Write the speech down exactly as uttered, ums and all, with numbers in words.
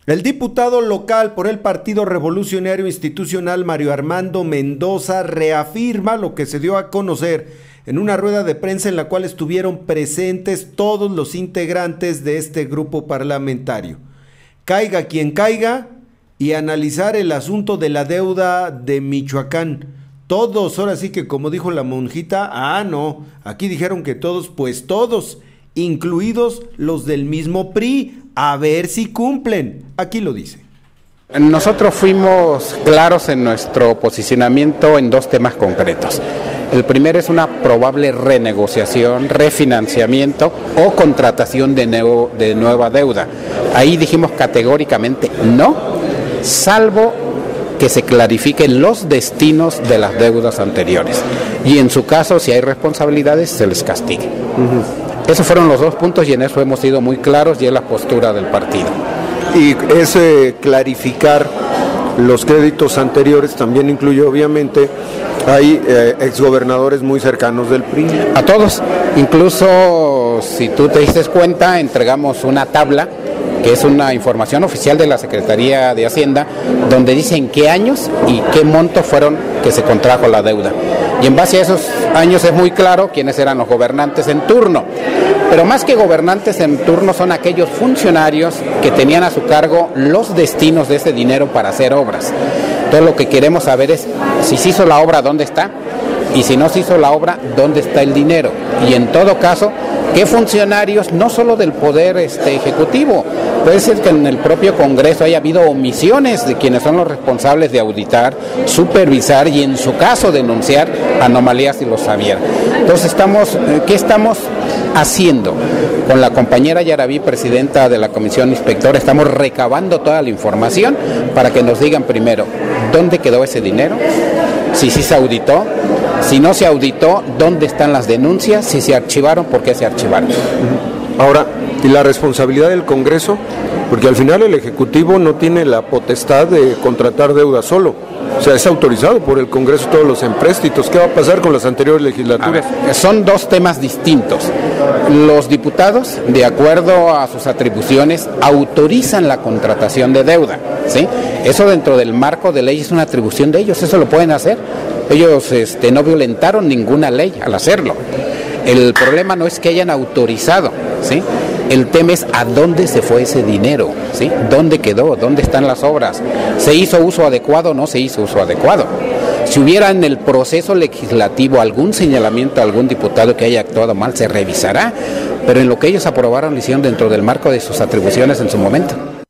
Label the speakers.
Speaker 1: El diputado local por el Partido Revolucionario Institucional, Mario Armando Mendoza, reafirma lo que se dio a conocer en una rueda de prensa en la cual estuvieron presentes todos los integrantes de este grupo parlamentario. Caiga quien caiga, y analizar el asunto de la deuda de Michoacán. Todos, ahora sí que como dijo la monjita, ah no, aquí dijeron que todos, pues todos, incluidos los del mismo P R I, a ver si cumplen. Aquí lo dice.
Speaker 2: Nosotros fuimos claros en nuestro posicionamiento en dos temas concretos. El primero es una probable renegociación, refinanciamiento o contratación de, nuevo, de nueva deuda. Ahí dijimos categóricamente no, salvo que se clarifiquen los destinos de las deudas anteriores. Y en su caso, si hay responsabilidades, se les castigue. Uh-huh. Esos fueron los dos puntos y en eso hemos sido muy claros y es la postura del partido.
Speaker 3: Y ese clarificar los créditos anteriores también incluye, obviamente, hay eh, exgobernadores muy cercanos del P R I.
Speaker 2: A todos, incluso si tú te diste cuenta, entregamos una tabla que es una información oficial de la Secretaría de Hacienda, donde dice en qué años y qué montos fueron que se contrajo la deuda. Y en base a esos años es muy claro quiénes eran los gobernantes en turno. Pero más que gobernantes en turno son aquellos funcionarios que tenían a su cargo los destinos de ese dinero para hacer obras. Entonces lo que queremos saber es si se hizo la obra, ¿dónde está? Y si no se hizo la obra, ¿dónde está el dinero? Y en todo caso, ¿qué funcionarios, no solo del Poder este, Ejecutivo, puede ser que en el propio Congreso haya habido omisiones de quienes son los responsables de auditar, supervisar y en su caso denunciar anomalías si lo sabían? Entonces, estamos, ¿qué estamos haciendo? Con la compañera Yarabí, presidenta de la Comisión Inspectora, estamos recabando toda la información para que nos digan primero, ¿dónde quedó ese dinero? Si sí se auditó. Si no se auditó, ¿dónde están las denuncias? Si se archivaron, ¿por qué se archivaron?
Speaker 3: Ahora, ¿y la responsabilidad del Congreso? Porque al final el Ejecutivo no tiene la potestad de contratar deuda solo. O sea, es autorizado por el Congreso todos los empréstitos. ¿Qué va a pasar con las anteriores legislaturas?
Speaker 2: A ver, son dos temas distintos. Los diputados, de acuerdo a sus atribuciones, autorizan la contratación de deuda, ¿sí? Eso dentro del marco de ley es una atribución de ellos, eso lo pueden hacer. Ellos este, no violentaron ninguna ley al hacerlo. El problema no es que hayan autorizado, ¿sí? El tema es a dónde se fue ese dinero, ¿sí? ¿Dónde quedó? ¿Dónde están las obras? ¿Se hizo uso adecuado o no se hizo uso adecuado? Si hubiera en el proceso legislativo algún señalamiento a algún diputado que haya actuado mal, se revisará, pero en lo que ellos aprobaron lo hicieron dentro del marco de sus atribuciones en su momento.